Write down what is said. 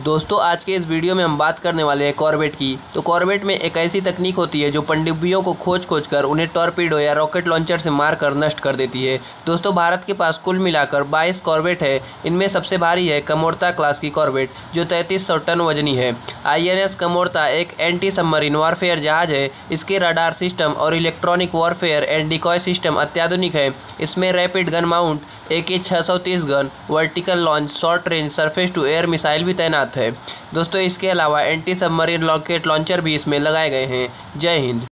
दोस्तों आज के इस वीडियो में हम बात करने वाले हैं कॉर्वेट की। तो कॉर्वेट में एक ऐसी तकनीक होती है जो पनडुब्बियों को खोज कर उन्हें टॉर्पीडो या रॉकेट लॉन्चर से मारकर नष्ट कर देती है। दोस्तों भारत के पास कुल मिलाकर 22 कॉर्वेट है। इनमें सबसे भारी है कमोर्ता क्लास की कॉर्वेट जो 3300 टन वजनी है। INS कमोर्ता एक एंटी सबमरीन वॉरफेयर जहाज है। इसके रडार सिस्टम और electronic warfare and decoy system अत्याधुनिक है। इसमें rapid gun mount AK-630 gun, vertical launch, short range surface to air missile भी तैनात है। दोस्तों इसके अलावा एंटी सबमरीन रॉकेट लॉन्चर भी इसमें लगाए गए हैं। जय हिंद।